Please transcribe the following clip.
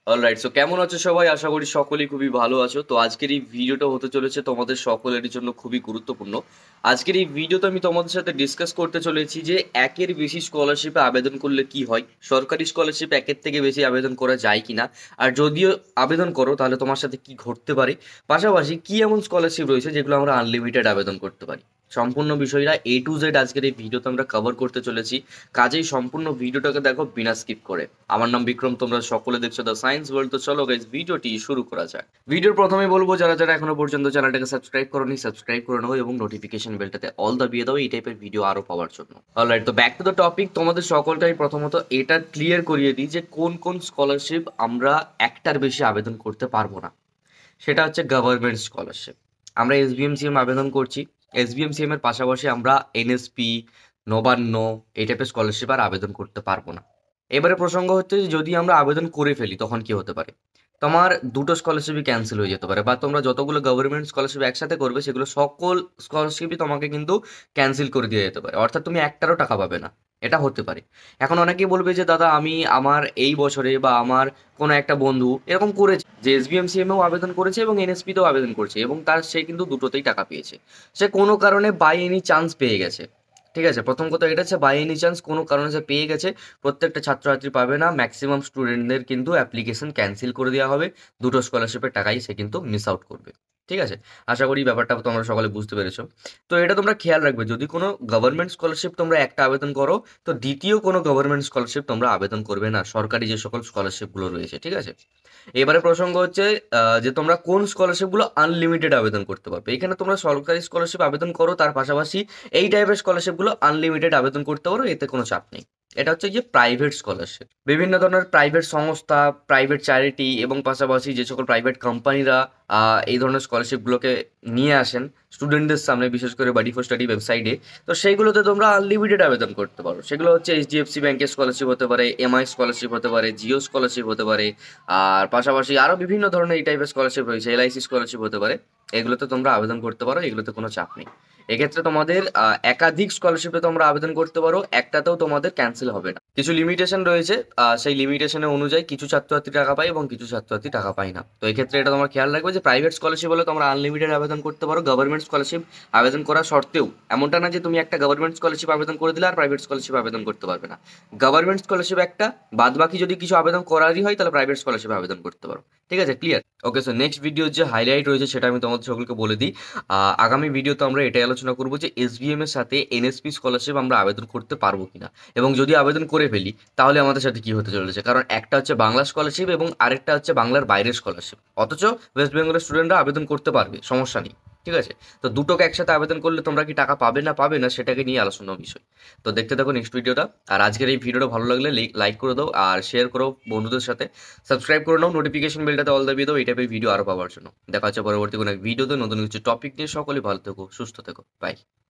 Alright, so কেমন আছো সবাই? আশা করি সকলেই খুবই ভালো আছো। তো আজকের এই ভিডিওটা হতে চলেছে তোমাদের সকলেরই জন্য খুবই গুরুত্বপূর্ণ। আজকের এই ভিডিওতে আমি তোমাদের সাথে ডিসকাস করতে চলেছি যে একের বেশি স্কলারশিপে আবেদন করলে কি হয়, সরকারি স্কলারশিপ একের থেকে বেশি আবেদন করা যায় কিনা, আর যদিও আবেদন করো তাহলে তোমার সাথে কি ঘটতে পারে, পাশাপাশি কি এমন স্কলারশিপ রয়েছে যেগুলো আমরা আনলিমিটেড আবেদন করতে পারি। সম্পূর্ণ বিষয়টা A to Z আজকের এই ভিডিওতে আমরা কভার করতে চলেছি। কাজেই সম্পূর্ণ ভিডিওটাকে দেখো বিনা স্কিপ করে। আমার নাম বিক্রম, তোমরা সকলে দেখছো দ্য সায়েন্স ওয়ার্ল্ড। তো চলো গাইস, ভিডিওটি শুরু করা যাক। ভিডিওর প্রথমে বলবো, যারা যারা এখনো পর্যন্ত চ্যানেলটাকে সাবস্ক্রাইব করোনি, সাবস্ক্রাইব করে নাও এবং নোটিফিকেশন বেলটাতে অল দাবিয়ে দাও এই টাইপের ভিডিও আরো পাওয়ার জন্য। অলরাইট, তো ব্যাক টু দ্য টপিক। তোমাদের সকলকে আমি প্রথমত এটা ক্লিয়ার করিয়ে দিই যে কোন কোন স্কলারশিপ আমরা একটার বেশি আবেদন করতে পারবো না। সেটা হচ্ছে গভর্নমেন্ট স্কলারশিপ। আমরা SBMCM আবেদন করছি, SBMCM এর পাশাপাশি আমরা NSP, নবান্ন এই টাইপের স্কলারশিপ আর আবেদন করতে পারবো না। এবারে প্রসঙ্গ হচ্ছে যে যদি আমরা আবেদন করে ফেলি তখন কি হতে পারে, তোমার দুটো স্কলারশিপই ক্যান্সেল হয়ে যেতে পারে, বা তোমরা যতগুলো গভর্নমেন্ট স্কলারশিপ একসাথে করবে সেগুলো সকল স্কলারশিপই তোমাকে কিন্তু ক্যান্সেল করে দিয়ে যেতে পারে, অর্থাৎ তুমি একটারও টাকা পাবে না। এটা হতে পারে। এখন অনেকেই বলবে যে দাদা আমি আমার এই বছরে বা আমার কোনো একটা বন্ধু এরকম করেছে যে SBMCM-এও আবেদন করেছে এবং NSP-তেও আবেদন করছে এবং সে কিন্তু দুটোতেই টাকা পেয়েছে। সে কোনো কারণে বাই এনি চান্স পেয়ে গেছে। ঠিক আছে, প্রথম কথা এটা হচ্ছে বাই এনি চান্স কোনো কারণে সে পেয়ে গেছে। প্রত্যেকটা ছাত্রছাত্রী পাবে না, ম্যাক্সিমাম স্টুডেন্টদের কিন্তু অ্যাপ্লিকেশন ক্যান্সেল করে দেওয়া হবে। দুটো স্কলারশিপের টাকাই সে কিন্তু মিস আউট করবে। ঠিক আছে, আশা করি ব্যাপারটা তোমরা সকলে বুঝতে পেরেছো। তো এটা তোমরা খেয়াল রাখবে, যদি কোনো গভর্নমেন্ট স্কলারশিপ তোমরা একটা আবেদন করো তো দ্বিতীয় কোনো গভর্নমেন্ট স্কলারশিপ তোমরা আবেদন করবে না, সরকারি যে সকল স্কলারশিপগুলো রয়েছে। ঠিক আছে, এবারে প্রসঙ্গ হচ্ছে যে তোমরা কোন স্কলারশিপগুলো আনলিমিটেড আবেদন করতে পারবে। এখানে তোমরা সরকারি স্কলারশিপ আবেদন করো, তার পাশাপাশি এই টাইপের স্কলারশিপগুলো আনলিমিটেড আবেদন করতে পারো, এতে কোনো চাপ নেই। এটা হচ্ছে যে প্রাইভেট স্কলারশিপ। বিভিন্ন ধরনের প্রাইভেট সংস্থা, প্রাইভেট চ্যারিটি এবং পাশাপাশি যে সকল প্রাইভেট কোম্পানিরা এই ধরনের স্কলারশিপগুলোকে নিয়ে আসেন স্টুডেন্টদের সামনে, বিশেষ করে বাডি ফর স্টাডি ওয়েবসাইটে। তো সেইগুলোতে তোমরা আনলিমিটেড আবেদন করতে পারো। সেগুলো হচ্ছে HDFC ব্যাংকের স্কলারশিপ হতে পারে, MI স্কলারশিপ হতে পারে, জিও স্কলারশিপ হতে পারে, আর পাশাপাশি আরো বিভিন্ন ধরনের এই টাইপের স্কলারশিপ রয়েছে, LIC স্কলারশিপ হতে পারে। এগুলোতে তোমরা আবেদন করতে পারো, এগুলোতে কোনো চাপ নেই। এক্ষেত্রে তোমাদের একাধিক স্কলারশিপে তোমরা আবেদন করতে পারো, একটাতেও তোমাদের ক্যান্সেল হবে না। কিছু লিমিটেশন রয়েছে, সেই লিমিটেশনের অনুযায়ী কিছু ছাত্রছাত্রী টাকা পায় এবং কিছু ছাত্রছাত্রী টাকা পায় না। তো এক্ষেত্রে এটা তোমার খেয়াল রাখবে যে প্রাইভেট স্কলারশিপ হলে তোমরা আনলিমিটেড আবেদন করতে পারো, গভর্নমেন্ট স্কলারশিপ আবেদন করা সত্ত্বেও। এমনটা না যে তুমি একটা গভর্নমেন্ট স্কলারশিপ আবেদন করে দিলে আর প্রাইভেট স্কলারশিপ আবেদন করতে পারবে না। গভর্নমেন্ট স্কলারশিপ একটা, বাদ বাকি যদি কিছু আবেদন করারই হয় তাহলে প্রাইভেট স্কলারশিপ আবেদন করতে পারো। ঠিক আছে, ক্লিয়ার? ওকে, সো নেক্সট ভিডিওর যে হাইলাইট রয়েছে সেটা আমি তোমাদের সকলকে বলে দিই। আগামী ভিডিওতে আমরা এটাই আলোচনা করবো যে SBM এর সাথে NSP স্কলারশিপ আমরা আবেদন করতে পারবো কিনা, এবং যদি আবেদন করে ফেলি তাহলে আমাদের সাথে কি হতে চলেছে। কারণ একটা হচ্ছে বাংলা স্কলারশিপ এবং আরেকটা হচ্ছে বাংলার বাইরের স্কলারশিপ, অথচ ওয়েস্ট বেঙ্গলের স্টুডেন্টরা আবেদন করতে পারবে, সমস্যা নেই। ঠিক আছে, তো দুটোকে একসাথে আবেদন করলে তোমরা কি টাকা পাবে না পাবে না সেটাকে নিয়ে আলোচনা বিষয়। তো দেখতে থাকো নেক্সট ভিডিওটা। আর আজকের এই ভিডিওটা ভালো লাগলে লাইক করে দাও আর শেয়ার করো বন্ধুদের সাথে, সাবস্ক্রাইব করে নাও, নোটিফিকেশন বেলটাতে অল দাবিয়ে দাও এই টাইপের ভিডিও আরো পাওয়ার জন্য। দেখা হচ্ছে পরবর্তী কোনো এক ভিডিওতে নতুন কিছু টপিক নিয়ে। সকলে ভালো থেকো, সুস্থ থেকো, বাই।